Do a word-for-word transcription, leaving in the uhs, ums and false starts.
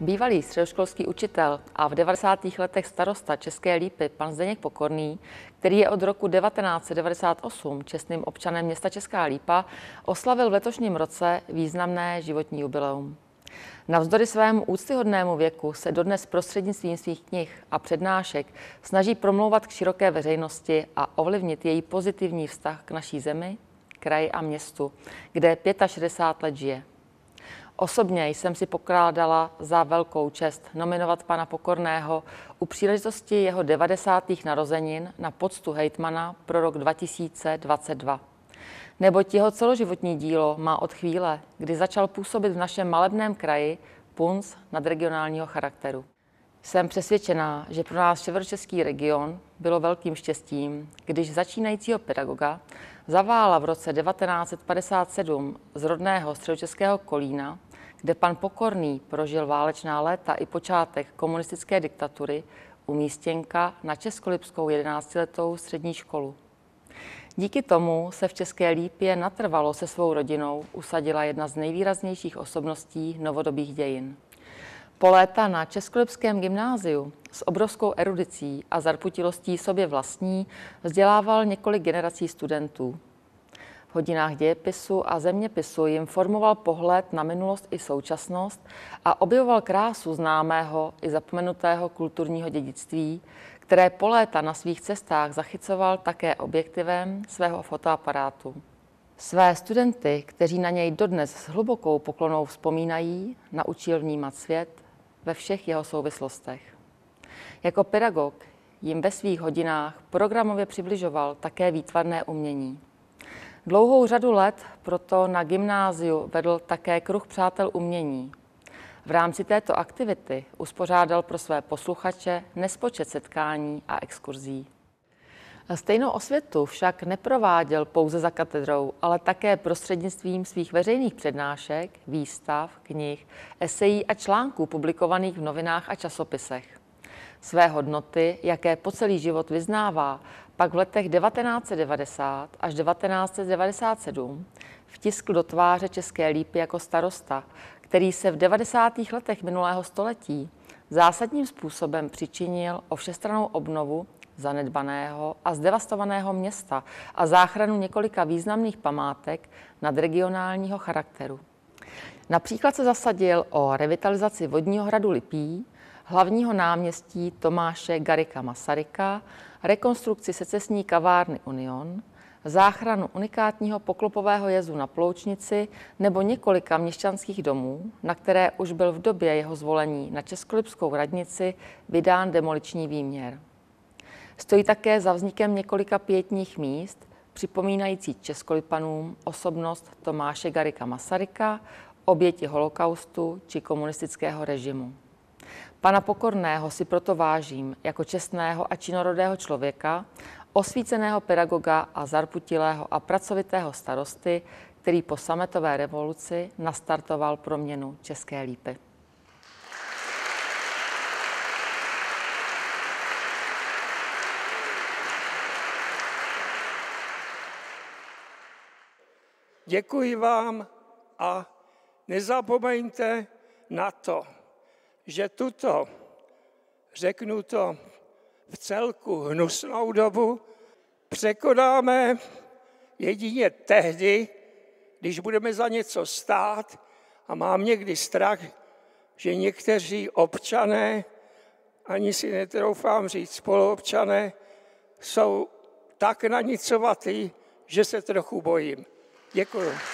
Bývalý středoškolský učitel a v devadesátých letech starosta České Lípy pan Zdeněk Pokorný, který je od roku devatenáct set devadesát osm čestným občanem města Česká Lípa, oslavil v letošním roce významné životní jubileum. Navzdory svému úctyhodnému věku se dodnes prostřednictvím svých knih a přednášek snaží promlouvat k široké veřejnosti a ovlivnit její pozitivní vztah k naší zemi, kraji a městu, kde šedesát pět let žije. Osobně jsem si pokládala za velkou čest nominovat pana Pokorného u příležitosti jeho devadesátých narozenin na poctu hejtmana pro rok dva tisíce dvacet dva. Neboť jeho celoživotní dílo má od chvíle, kdy začal působit v našem malebném kraji, punc nadregionálního charakteru. Jsem přesvědčená, že pro nás severočeský region bylo velkým štěstím, když začínajícího pedagoga zavála v roce devatenáct set padesát sedm z rodného středočeského Kolína, kde pan Pokorný prožil válečná léta i počátek komunistické diktatury, umístěnka na českolipskou jedenáctiletou střední školu. Díky tomu se v České Lípě natrvalo se svou rodinou usadila jedna z nejvýraznějších osobností novodobých dějin. Po léta na Českolipském gymnáziu s obrovskou erudicí a zarputilostí sobě vlastní vzdělával několik generací studentů. V hodinách dějepisu a zeměpisu jim formoval pohled na minulost i současnost a objevoval krásu známého i zapomenutého kulturního dědictví, které po léta na svých cestách zachycoval také objektivem svého fotoaparátu. Své studenty, kteří na něj dodnes s hlubokou poklonou vzpomínají, naučil vnímat svět ve všech jeho souvislostech. Jako pedagog jim ve svých hodinách programově přibližoval také výtvarné umění. Dlouhou řadu let proto na gymnáziu vedl také kruh přátel umění. V rámci této aktivity uspořádal pro své posluchače nespočet setkání a exkurzí. Stejnou osvětu však neprováděl pouze za katedrou, ale také prostřednictvím svých veřejných přednášek, výstav, knih, esejí a článků publikovaných v novinách a časopisech. Své hodnoty, jaké po celý život vyznává, pak v letech devatenáct set devadesát až devatenáct set devadesát sedm vtiskl do tváře České Lípy jako starosta, který se v devadesátých letech minulého století zásadním způsobem přičinil o všestrannou obnovu zanedbaného a zdevastovaného města a záchranu několika významných památek nadregionálního charakteru. Například se zasadil o revitalizaci vodního hradu Lipí, hlavního náměstí Tomáše Garrigua Masaryka, rekonstrukci secesní kavárny Union, záchranu unikátního poklopového jezu na Ploučnici nebo několika měšťanských domů, na které už byl v době jeho zvolení na Českolipskou radnici vydán demoliční výměr. Stojí také za vznikem několika pietních míst, připomínající Českolipanům osobnost Tomáše Garrigua Masaryka, oběti holokaustu či komunistického režimu. Pana Pokorného si proto vážím jako čestného a činorodého člověka, osvíceného pedagoga a zarputilého a pracovitého starosty, který po sametové revoluci nastartoval proměnu České Lípy. Děkuji vám a nezapomeňte na to, že tuto, řeknu to v celku hnusnou dobu, překonáme jedině tehdy, když budeme za něco stát, a mám někdy strach, že někteří občané, ani si netroufám říct spoluobčané, jsou tak nanicovatí, že se trochu bojím. Děkuji.